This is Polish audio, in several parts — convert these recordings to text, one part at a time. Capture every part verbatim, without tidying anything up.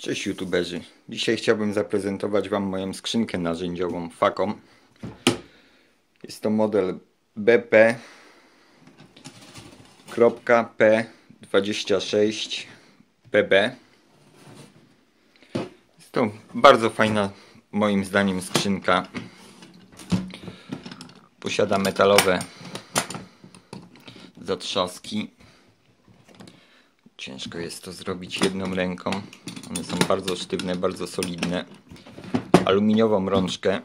Cześć youtuberzy. Dzisiaj chciałbym zaprezentować wam moją skrzynkę narzędziową Facom. Jest to model B P P dwadzieścia sześć P B. Jest to bardzo fajna moim zdaniem skrzynka. Posiada metalowe zatrzaski. Ciężko jest to zrobić jedną ręką. One są bardzo sztywne, bardzo solidne. Aluminiową rączkę.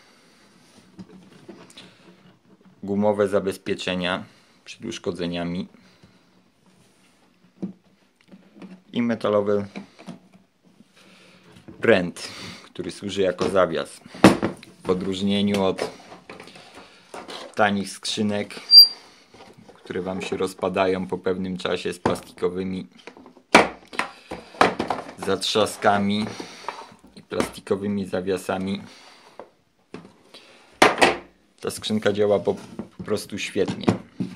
Gumowe zabezpieczenia przed uszkodzeniami. I metalowy pręt, który służy jako zawias. W odróżnieniu od tanich skrzynek, które wam się rozpadają po pewnym czasie, z plastikowymi zatrzaskami i plastikowymi zawiasami. Ta skrzynka działa po, po prostu świetnie.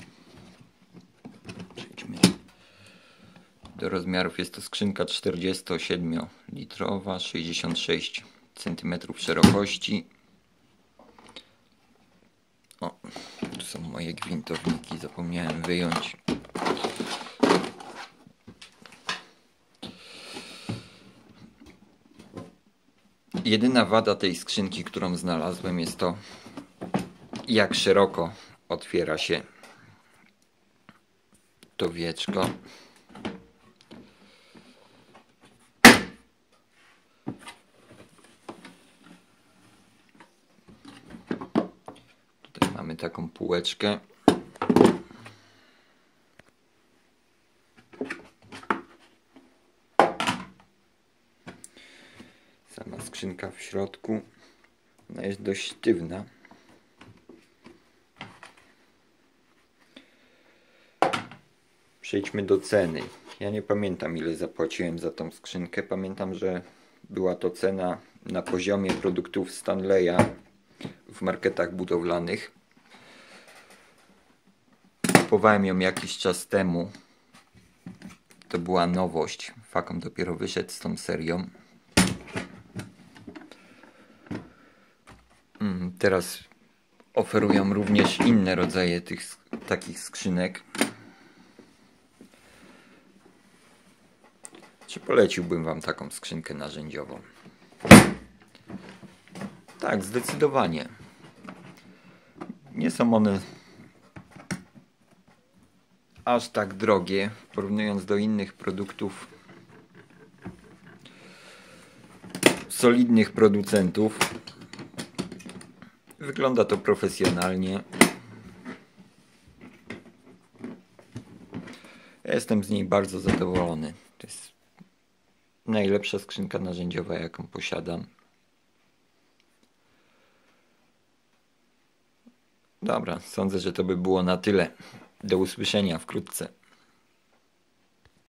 Przejdźmy do rozmiarów. Jest to skrzynka czterdziestosiedmiolitrowa, sześćdziesiąt sześć centymetrów szerokości. O, tu są moje gwintowniki, zapomniałem wyjąć. Jedyna wada tej skrzynki, którą znalazłem, jest to, jak szeroko otwiera się to wieczko. Tutaj mamy taką półeczkę. Sama skrzynka w środku, ona jest dość sztywna. Przejdźmy do ceny. Ja nie pamiętam, ile zapłaciłem za tą skrzynkę. Pamiętam, że była to cena na poziomie produktów Stanleya w marketach budowlanych. Kupowałem ją jakiś czas temu. To była nowość. Facom dopiero wyszedł z tą serią. Teraz oferują również inne rodzaje tych takich skrzynek. Czy poleciłbym wam taką skrzynkę narzędziową? Tak, zdecydowanie. Nie są one aż tak drogie, porównując do innych produktów solidnych producentów. Wygląda to profesjonalnie. Ja jestem z niej bardzo zadowolony. To jest najlepsza skrzynka narzędziowa, jaką posiadam. Dobra, sądzę, że to by było na tyle. Do usłyszenia wkrótce.